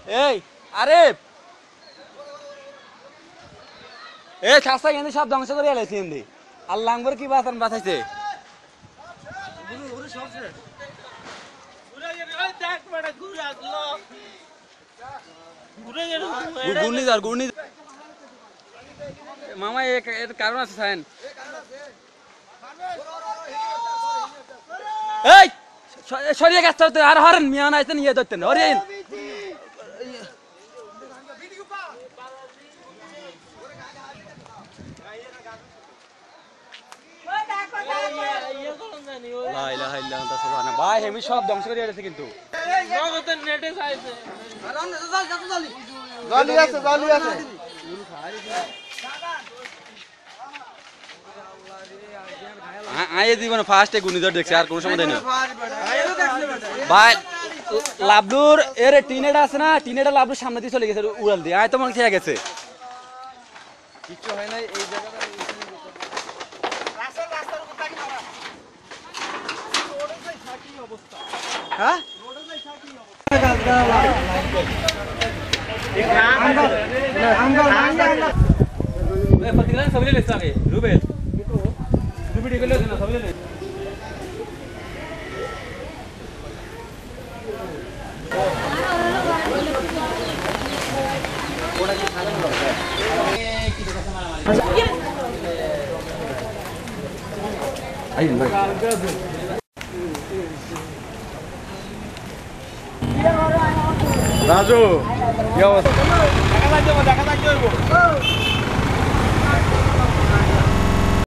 এই আরে এ খাসা কিন্তু সব ধ্বংস করে এলাইছি এমনি আল্লাহ আকবার কি বাঁচান বাঁচাইছে মামা এর কারণ আছে সাইন এই সরিয়ে গেছে আর হরেন মিয়া নাইতেন ইয়ে ধরতেন হরেন ভাই হেমি সব ধ্বংস করে গেছে কিন্তু আয়ে জীবনে ফার্স্টে ঘূর্ণিঝড় দেখছি আর কোনো সময় দেয়নি ভাই লাবলুর এর টিনেটা আছে না টিনেটা লাবলুর সামনে দিয়ে চলে গেছে উড়াল দিয়ে আয় তো মনে খেয়ে গেছে কিছু হয় নাই এই জায়গাটা হ্যাঁ সবই লেছে আগে রুবেল রুবি ডিগলে না সবই লেছে ওটা কি খারাপ হবে কি কথা মারামারি আই ভাই রাজু কি অবস্থা দেখা যাচ্ছে